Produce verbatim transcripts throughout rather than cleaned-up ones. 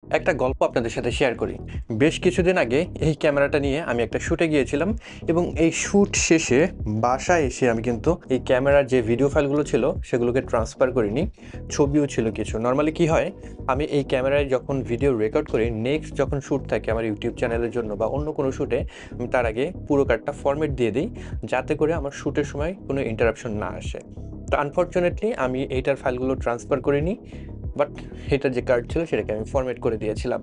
একটা গল্প আপনাদের সাথে শেয়ার করি। বেশ কিছুদিন আগে এই ক্যামেরাটা নিয়ে আমি একটা শ্যুটে গিয়েছিলাম এবং এই শ্যুট শেষে বাসায় এসে আমি কিন্তু এই ক্যামেরার যে ভিডিও ফাইলগুলো ছিল সেগুলোকে ট্রান্সফার করিনি, ছবিও ছিল কিছু। নর্মালি কি হয়, আমি এই ক্যামেরায় যখন ভিডিও রেকর্ড করি, নেক্সট যখন শ্যুট থাকে আমার ইউটিউব চ্যানেলের জন্য বা অন্য কোনো শ্যুটে, আমি তার আগে পুরো কার্ডটা ফরম্যাট দিয়ে দিই যাতে করে আমার শ্যুটের সময় কোনো ইন্টারাপশন না আসে। তো আনফর্চুনেটলি আমি এইটার ফাইলগুলো ট্রান্সফার করিনি, বাট এটার যে কার্ড ছিল সেটাকে আমি ফরম্যাট করে দিয়েছিলাম।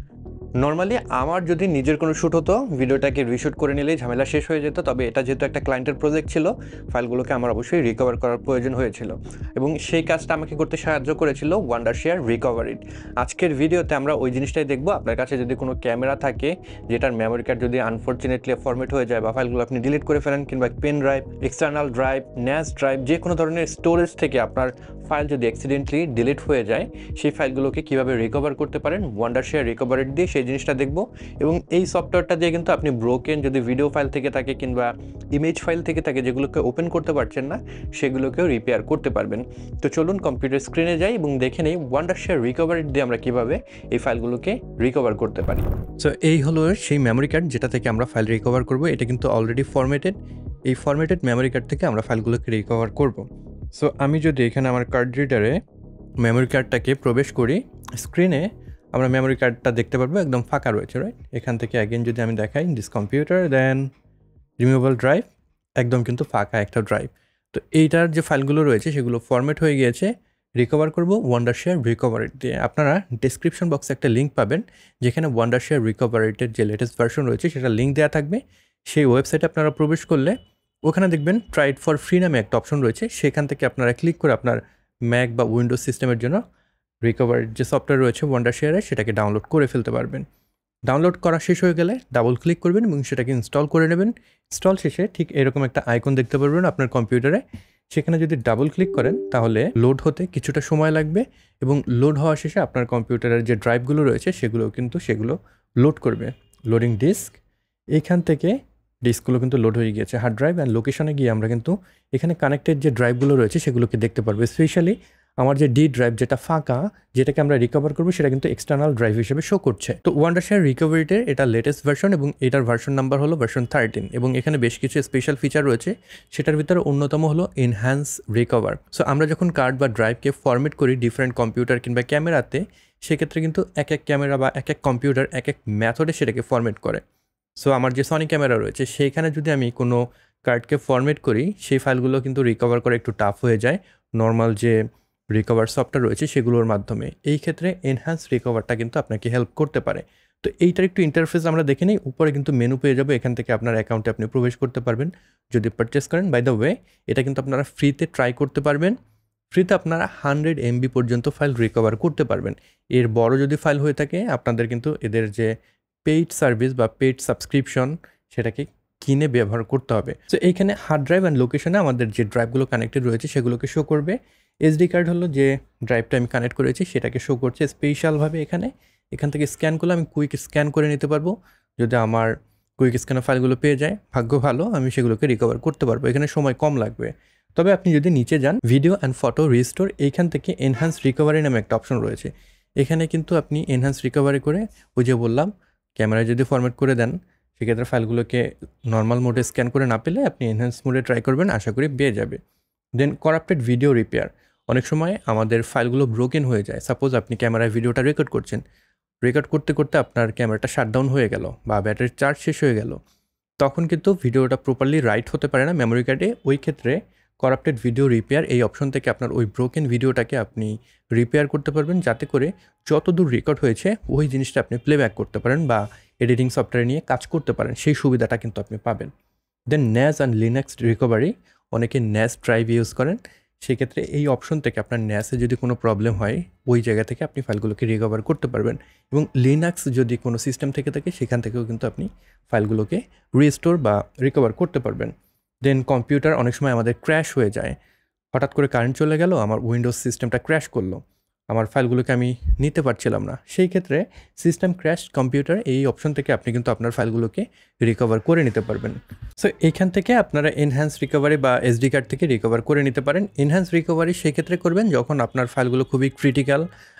নর্মালি আমার যদি নিজের কোনো শ্যুট হতো, ভিডিওটাকে রিশ্যুট করে নিলেই ঝামেলা শেষ হয়ে যেত। তবে এটা যেহেতু একটা ক্লায়েন্টের প্রজেক্ট ছিল, ফাইলগুলোকে আমার অবশ্যই রিকভার করার প্রয়োজন হয়েছিল এবং সেই কাজটা আমাকে করতে সাহায্য করেছিল ওয়ান্ডারশেয়ার রিকভারিড। আজকের ভিডিওতে আমরা ওই জিনিসটাই দেখব। আপনার কাছে যদি কোনো ক্যামেরা থাকে যেটার মেমোরি কার্ড যদি আনফর্চুনেটলি ফরম্যাট হয়ে যায় বা ফাইলগুলো আপনি ডিলিট করে ফেলেন, কিংবা pen drive, external drive, NAS drive, যে কোনো ধরনের স্টোরেজ থেকে আপনার ফাইল যদি অ্যাক্সিডেন্টলি ডিলিট হয়ে যায়, সেই ফাইলগুলোকে কীভাবে রিকভার করতে পারেন ওয়ান্ডারশেয়ার রিকভারিড দিয়ে, সেই জিনিসটা দেখব। এবং এই সফটওয়্যারটা দিয়ে কিন্তু আপনি ব্রোকেন যদি ভিডিও ফাইল থেকে থাকে কিংবা ইমেজ ফাইল থেকে থাকে যেগুলোকে ওপেন করতে পারছেন না, সেগুলোকেও রিপেয়ার করতে পারবেন। তো চলুন কম্পিউটার স্ক্রিনে যাই এবং দেখে নেই ওয়ান্ডারশেয়ার রিকভারিড দিয়ে আমরা কীভাবে এই ফাইলগুলোকে রিকভার করতে পারি। সো এই হলো সেই মেমোরি কার্ড যেটা থেকে আমরা ফাইল রিকভার করব। এটা কিন্তু অলরেডি ফরম্যাটেড। এই ফরম্যাটেড মেমোরি কার্ড থেকে আমরা ফাইলগুলোকে রিকভার করব। সো আমি যদি এখানে আমার কার্ড রিডারে মেমোরি কার্ডটাকে প্রবেশ করি, স্ক্রিনে আমরা মেমোরি কার্ডটা দেখতে পারবো একদম ফাঁকা রয়েছে, রাইট? এখান থেকে অ্যাগেন যদি আমি দেখাই this computer, then removable drive, একদম কিন্তু ফাঁকা একটা ড্রাইভ। তো এইটার যে ফাইলগুলো রয়েছে সেগুলো ফরম্যাট হয়ে গিয়েছে। রিকভার করব ওয়ান্ডারশেয়ার রিকভারিড দিয়ে। আপনারা ডেসক্রিপশন বক্সে একটা লিঙ্ক পাবেন যেখানে ওয়ান্ডারশেয়ার রিকভারিডের যে লেটেস্ট ভার্সন রয়েছে সেটা লিঙ্ক দেওয়া থাকবে। সেই ওয়েবসাইটে আপনারা প্রবেশ করলে ওখানে দেখবেন ট্রাইড ফর ফ্রি নামে একটা অপশন রয়েছে। সেখান থেকে আপনারা ক্লিক করে আপনার ম্যাক বা উইন্ডোজ সিস্টেমের জন্য রিকভারিড যে সফটওয়্যার রয়েছে ওয়ান্ডারশেয়ারে সেটাকে ডাউনলোড করে ফেলতে পারবেন। ডাউনলোড করা শেষ হয়ে গেলে ডাবল ক্লিক করবেন এবং সেটাকে ইনস্টল করে নেবেন। ইনস্টল শেষে ঠিক এরকম একটা আইকন দেখতে পারবেন আপনার কম্পিউটারে। সেখানে যদি ডাবল ক্লিক করেন তাহলে লোড হতে কিছুটা সময় লাগবে এবং লোড হওয়া শেষে আপনার কম্পিউটারের যে ড্রাইভগুলো রয়েছে সেগুলো কিন্তু সেগুলো লোড করবে। লোডিং ডিস্ক, এইখান থেকে ডিস্কগুলো কিন্তু লোড হয়ে গিয়েছে। হার্ড ড্রাইভ অ্যান্ড লোকেশনে গিয়ে আমরা কিন্তু এখানে কানেক্টেড যে ড্রাইভগুলো রয়েছে সেগুলোকে দেখতে পারবো। স্পেশালি আমার যে ডি ড্রাইভ যেটা ফাঁকা, যেটাকে আমরা রিকভার করবো, সেটা কিন্তু এক্সটার্নাল ড্রাইভ হিসেবে শো করছে। তো ওয়ান্ডারশেয়ার রিকভারিডের এটা লেটেস্ট ভার্সন এবং এটার ভার্সন নাম্বার হলো ভার্সন থার্টিন এবং এখানে বেশ কিছু স্পেশাল ফিচার রয়েছে। সেটার ভিতরে অন্যতম হলো এনহ্যান্স রিকভার। সো আমরা যখন কার্ড বা ড্রাইভকে ফরম্যাট করি ডিফারেন্ট কম্পিউটার কিংবা ক্যামেরাতে, সেক্ষেত্রে কিন্তু এক এক ক্যামেরা বা এক এক কম্পিউটার এক এক মেথডে সেটাকে ফরম্যাট করে। সো আমার যে সনি ক্যামেরা রয়েছে সেইখানে যদি আমি কোনো কার্ডকে ফরম্যাট করি, সেই ফাইলগুলো কিন্তু রিকভার করা একটু টাফ হয়ে যায় নর্মাল যে রিকভার সফটওয়্যার রয়েছে সেগুলোর মাধ্যমে। এই ক্ষেত্রে এনহ্যান্স রিকভারটা কিন্তু আপনাকে হেল্প করতে পারে। তো এইটার একটু ইন্টারফেস আমরা দেখে নিই। উপরে কিন্তু মেনু পেয়ে যাবো, এখান থেকে আপনার অ্যাকাউন্টে আপনি প্রবেশ করতে পারবেন যদি পারচেস করেন। বাই দ্য ওয়ে, এটা কিন্তু আপনারা ফ্রিতে ট্রাই করতে পারবেন। ফ্রিতে আপনারা হান্ড্রেড এমবি পর্যন্ত ফাইল রিকভার করতে পারবেন। এর বড় যদি ফাইল হয়ে থাকে আপনাদের কিন্তু এদের যে পেইড সার্ভিস বা পেইড সাবস্ক্রিপশন সেটাকে কিনে ব্যবহার করতে হবে। সো এইখানে হার্ড ড্রাইভ অ্যান্ড লোকেশনে আমাদের যে ড্রাইভগুলো কানেক্টেড রয়েছে সেগুলোকে শো করবে। এসডি কার্ড হলো যে ড্রাইভটা আমি কানেক্ট করেছি সেটাকে শো করছে স্পেশালভাবে এখানে। এখান থেকে স্ক্যান করলে আমি কুইক স্ক্যান করে নিতে পারবো। যদি আমার কুইক স্ক্যানের ফাইলগুলো পেয়ে যায়, ভাগ্য ভালো, আমি সেগুলোকে রিকভার করতে পারবো। এখানে সময় কম লাগবে। তবে আপনি যদি নিচে যান ভিডিও অ্যান্ড ফটো রিস্টোর, এইখান থেকে এনহ্যান্স রিকভারি নামে একটা অপশন রয়েছে। এখানে কিন্তু আপনি এনহ্যান্স রিকভারি করে, ওই যে বললাম ক্যামেরায় যদি ফরম্যাট করে দেন সেক্ষেত্রে ফাইলগুলোকে নর্মাল মোডে স্ক্যান করে না পেলে আপনি এনহ্যান্স মোডে ট্রাই করবেন, আশা করি পেয়ে যাবে। Then corrupted video repair. অনেক সময় আমাদের ফাইলগুলো ব্রোকেন হয়ে যায়। সাপোজ আপনি ক্যামেরায় ভিডিওটা রেকর্ড করছেন, রেকর্ড করতে করতে আপনার ক্যামেরাটা শাটডাউন হয়ে গেল বা ব্যাটারির চার্জ শেষ হয়ে গেল, তখন কিন্তু ভিডিওটা প্রপারলি রাইট হতে পারে না মেমোরি কার্ডে। ওই ক্ষেত্রে করাপ্টেড ভিডিও রিপেয়ার এই অপশন থেকে আপনার ওই ব্রোকেন ভিডিওটাকে আপনি রিপেয়ার করতে পারবেন, যাতে করে যতদূর রেকর্ড হয়েছে ওই জিনিসটা আপনি প্লেব্যাক করতে পারেন বা এডিটিং সফটওয়্যার নিয়ে কাজ করতে পারেন। সেই সুবিধাটা কিন্তু আপনি পাবেন। Then NAS and Linux recovery. অনেকে ন্যাস ড্রাইভ ইউজ করেন, সেক্ষেত্রে এই অপশন থেকে আপনার ন্যাসে যদি কোনো প্রবলেম হয় ওই জায়গা থেকে আপনি ফাইলগুলোকে রিকভার করতে পারবেন। এবং লিনাক্স যদি কোনো সিস্টেম থেকে থাকে সেখান থেকেও কিন্তু আপনি ফাইলগুলোকে রিস্টোর বা রিকভার করতে পারবেন। দেন কম্পিউটার অনেক সময় আমাদের ক্র্যাশ হয়ে যায়। হঠাৎ করে কারেন্ট চলে গেল, আমার উইন্ডোজ সিস্টেমটা ক্র্যাশ করলো, আমার ফাইলগুলোকে আমি নিতে পারছিলাম না। সেই ক্ষেত্রে সিস্টেম ক্র্যাশ কম্পিউটার এই অপশন থেকে আপনি কিন্তু আপনার ফাইলগুলোকে রিকভার করে নিতে পারবেন। সো এইখান থেকে আপনারা এনহ্যান্স রিকভারি বা এসডি কার্ড থেকে রিকভার করে নিতে পারেন। এনহ্যান্স রিকভারি সেই ক্ষেত্রে করবেন যখন আপনার ফাইলগুলো খুবই ক্রিটিক্যাল,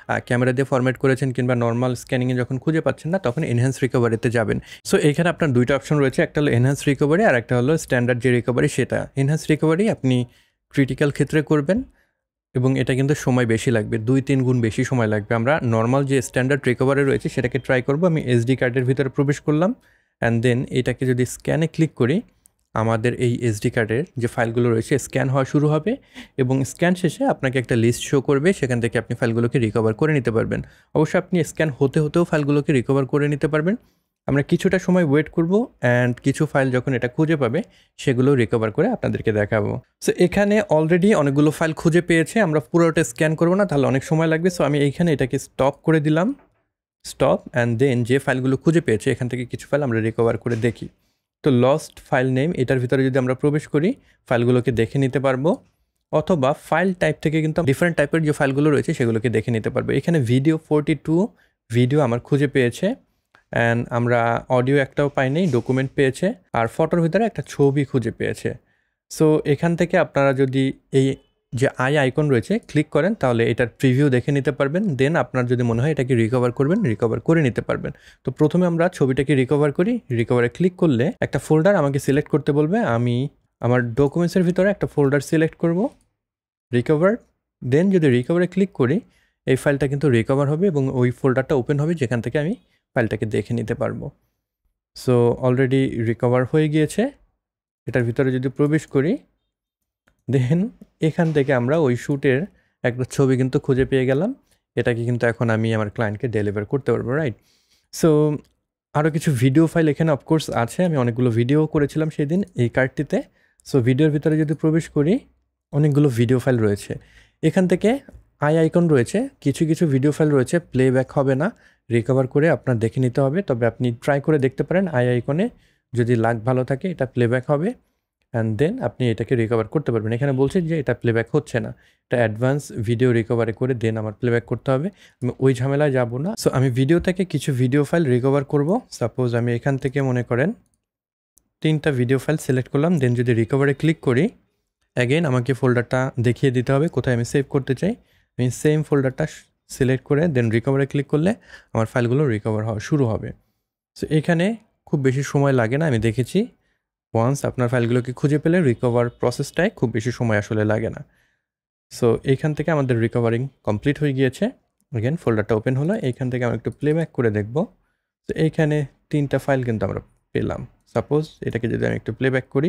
ক্যামেরা দিয়ে ফরম্যাট করেছেন কিংবা নর্মাল স্ক্যানিংয়ে যখন খুঁজে পাচ্ছেন না তখন এনহ্যান্স রিকভারিতে যাবেন। সো এখানে আপনার দুইটা অপশন রয়েছে, একটা হলো এনহ্যান্স রিকভারি আর একটা হলো স্ট্যান্ডার্ড যে রিকভারি সেটা। এনহ্যান্স রিকভারি আপনি ক্রিটিক্যাল ক্ষেত্রে করবেন এবং এটা কিন্তু সময় বেশি লাগবে, দুই তিন গুণ বেশি সময় লাগবে। আমরা নর্মাল যে স্ট্যান্ডার্ড রিকভারি রয়েছে সেটাকে ট্রাই করব। আমি এসডি কার্ডের ভিতরে প্রবেশ করলাম অ্যান্ড দেন এটাকে যদি স্ক্যানে ক্লিক করি আমাদের এই এসডি কার্ডের যে ফাইলগুলো রয়েছে স্ক্যান হওয়া শুরু হবে এবং স্ক্যান শেষে আপনাকে একটা লিস্ট শো করবে, সেখান থেকে আপনি ফাইলগুলোকে রিকভার করে নিতে পারবেন। অবশ্যই আপনি স্ক্যান হতে হতেও ফাইলগুলোকে রিকভার করে নিতে পারবেন। আমরা কিছুটা সময় ওয়েট করব অ্যান্ড কিছু ফাইল যখন এটা খুঁজে পাবে সেগুলো রিকভার করে আপনাদেরকে দেখাবো। সো এখানে অলরেডি অনেকগুলো ফাইল খুঁজে পেয়েছে, আমরা পুরোটা স্ক্যান করবো না, তাহলে অনেক সময় লাগবে। সো আমি এইখানে এটাকে স্টপ করে দিলাম, স্টপ অ্যান্ড দেন যে ফাইলগুলো খুঁজে পেয়েছে এখান থেকে কিছু ফাইল আমরা রিকভার করে দেখি। তো লস্ট ফাইল নেম এটার ভিতরে যদি আমরা প্রবেশ করি ফাইলগুলোকে দেখে নিতে পারবো, অথবা ফাইল টাইপ থেকে কিন্তু ডিফারেন্ট টাইপের যে ফাইলগুলো রয়েছে সেগুলোকে দেখে নিতে পারবো। এখানে ভিডিও ফোরটি টু ভিডিও আমার খুঁজে পেয়েছে অ্যান্ড আমরা অডিও একটাও পাইনি, ডকুমেন্ট পেয়েছে আর ফটোর ভিতরে একটা ছবি খুঁজে পেয়েছে। সো এখান থেকে আপনারা যদি এই যে আই আইকন রয়েছে ক্লিক করেন তাহলে এটার প্রিভিউ দেখে নিতে পারবেন। দেন আপনার যদি মনে হয় এটাকে রিকভার করবেন রিকভার করে নিতে পারবেন। তো প্রথমে আমরা ছবিটাকে রিকভার করি, রিকভারে ক্লিক করলে একটা ফোল্ডার আমাকে সিলেক্ট করতে বলবে, আমি আমার ডকুমেন্টসের ভিতরে একটা ফোল্ডার সিলেক্ট করব রিকভার। দেন যদি রিকভারে ক্লিক করি এই ফাইলটা কিন্তু রিকভার হবে এবং ওই ফোল্ডারটা ওপেন হবে যেখান থেকে আমি ফাইলটাকে দেখে নিতে পারবো। সো অলরেডি রিকভার হয়ে গিয়েছে, এটার ভিতরে যদি প্রবেশ করি দেন এখান থেকে আমরা ওই শ্যুটের একটা ছবি কিন্তু খুঁজে পেয়ে গেলাম। এটাকে কিন্তু এখন আমি আমার ক্লায়েন্টকে ডেলিভার করতে পারবো, রাইট? সো আরও কিছু ভিডিও ফাইল এখানে অফকোর্স আছে, আমি অনেকগুলো ভিডিও করেছিলাম সেই দিন এই কার্ডটিতে। সো ভিডিওর ভিতরে যদি প্রবেশ করি অনেকগুলো ভিডিও ফাইল রয়েছে, এখান থেকে আই আইকন রয়েছে, কিছু কিছু ভিডিও ফাইল রয়েছে প্লেব্যাক হবে না, রিকভার করে আপনার দেখে নিতে হবে। তবে আপনি ট্রাই করে দেখতে পারেন আই আইকনে, যদি লাক ভালো থাকে এটা প্লেব্যাক হবে অ্যান্ড দেন আপনি এটাকে রিকভার করতে পারবেন। এখানে বলছে যে এটা প্লেব্যাক হচ্ছে না, এটা অ্যাডভান্স ভিডিও রিকভারি করে দেন আমার প্লেব্যাক করতে হবে, আমি ওই ঝামেলায় যাব না। সো আমি ভিডিও থেকে কিছু ভিডিও ফাইল রিকভার করব। সাপোজ আমি এখান থেকে মনে করেন তিনটা ভিডিও ফাইল সিলেক্ট করলাম, দেন যদি রিকভারে ক্লিক করি অ্যাগেন আমাকে ফোল্ডারটা দেখিয়ে দিতে হবে কোথায় আমি সেভ করতে চাই। আমি সেম ফোল্ডারটা সিলেক্ট করে দেন রিকভারে ক্লিক করলে আমার ফাইলগুলো রিকভার হওয়া শুরু হবে। সো এখানে খুব বেশি সময় লাগে না, আমি দেখেছি ওয়ান্স আপনার ফাইলগুলোকে খুঁজে পেলে রিকভার প্রসেসটায় খুব বেশি সময় আসলে লাগে না। সো এইখান থেকে আমাদের রিকভারিং কমপ্লিট হয়ে গিয়েছে। অ্যাগেন ফোল্ডারটা ওপেন হলো, এইখান থেকে আমরা একটু প্লেব্যাক করে দেখব। তো এইখানে তিনটা ফাইল কিন্তু আমরা পেলাম। সাপোজ এটাকে যদি আমি একটু প্লেব্যাক করি,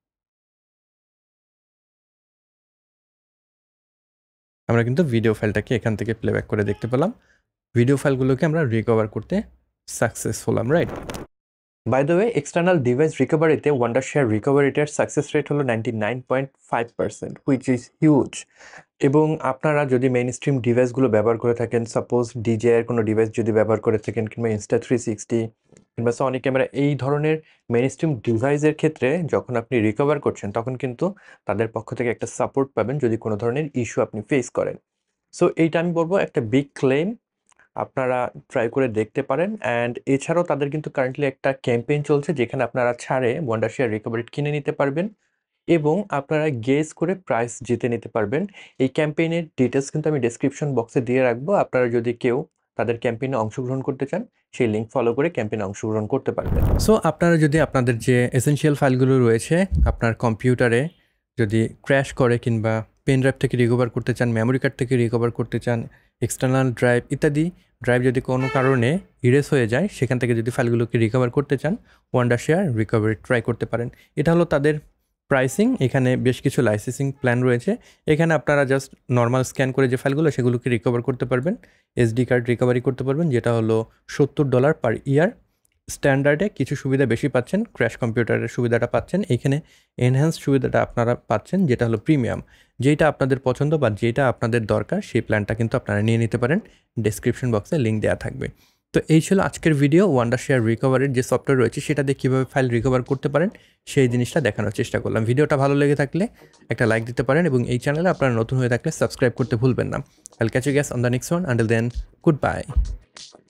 আমরা কিন্তু ভিডিও ফাইলটাকে এখান থেকে প্লেব্যাক করে দেখতে পেলাম। ভিডিও ফাইলগুলোকে আমরা রিকভার করতে সাকসেসফুল হলাম, right? By the way external device রিকভারিতে ওয়ান্ডারশেয়ার রিকভারিটার সাকসেস রেট হলো ninety nine point five percent, which is huge. এবং আপনারা যদি মেইন স্ট্রিম ডিভাইসগুলো ব্যবহার করে থাকেন, সাপোজ ডিজেআইয়ের কোনো ডিভাইস যদি ব্যবহার করে থাকেন কিংবা ইনস্টা থ্রি সিক্সটি কিংবা সনি ক্যামেরা, এই ধরনের মেইন স্ট্রিম ডিভাইসের ক্ষেত্রে যখন আপনি রিকভার করছেন তখন কিন্তু তাদের পক্ষ থেকে একটা সাপোর্ট পাবেন যদি কোনো ধরনের ইস্যু আপনি ফেস করেন। সো এইটা আমি বলবো একটা বিগ ক্লেম, আপনারা ট্রাই করে দেখতে পারেন। অ্যান্ড এছাড়াও তাদের কিন্তু কারেন্টলি একটা ক্যাম্পেইন চলছে যেখানে আপনারা ছাড়ে ওয়ান্ডারশেয়ার রিকভারি কিনে নিতে পারবেন এবং আপনারা গেস করে প্রাইস জিতে নিতে পারবেন। এই ক্যাম্পেইনের ডিটেলস কিন্তু আমি ডেসক্রিপশন বক্সে দিয়ে রাখবো, আপনারা যদি কেউ তাদের ক্যাম্পেইনে অংশগ্রহণ করতে চান সেই লিঙ্ক ফলো করে ক্যাম্পেইনে অংশগ্রহণ করতে পারবেন। সো আপনারা যদি আপনাদের যে এসেনশিয়াল ফাইলগুলো রয়েছে আপনার কম্পিউটারে যদি ক্র্যাশ করে কিংবা পেন ড্রাইভ থেকে রিকভার করতে চান, মেমোরি কার্ড থেকে রিকভার করতে চান, এক্সটার্নাল ড্রাইভ ইত্যাদি ড্রাইভ যদি কোনো কারণে ইরেজ হয়ে যায় সেখান থেকে যদি ফাইলগুলোকে রিকভার করতে চান ওয়ান্ডারশেয়ার রিকভারি ট্রাই করতে পারেন। এটা হলো তাদের প্রাইসিং, এখানে বেশ কিছু লাইসেন্সিং প্ল্যান রয়েছে। এখানে আপনারা জাস্ট নর্মাল স্ক্যান করে যে ফাইলগুলো সেগুলোকে রিকভার করতে পারবেন, এসডি কার্ড রিকভারি করতে পারবেন, যেটা হলো সত্তর ডলার পার ইয়ার। স্ট্যান্ডার্ডে কিছু সুবিধা বেশি পাচ্ছেন, ক্র্যাশ কম্পিউটারের সুবিধাটা পাচ্ছেন, এইখানে এনহ্যান্স সুবিধাটা আপনারা পাচ্ছেন যেটা হলো প্রিমিয়াম। যেটা আপনাদের পছন্দ বা যেটা আপনাদের দরকার সেই প্ল্যানটা কিন্তু আপনারা নিয়ে নিতে পারেন, ডেসক্রিপশন বক্সে লিঙ্ক দেওয়া থাকবে। তো এই ছিল আজকের ভিডিও, ওয়ান্ডারশেয়ার রিকভারির যে সফটওয়্যার রয়েছে সেটা দিয়ে কীভাবে ফাইল রিকভার করতে পারেন সেই জিনিসটা দেখানোর চেষ্টা করলাম। ভিডিওটা ভালো লেগে থাকলে একটা লাইক দিতে পারেন এবং এই চ্যানেলে আপনারা নতুন হয়ে থাকলে সাবস্ক্রাইব করতে ভুলবেন না। I'll catch you guys on the next one, until then good by.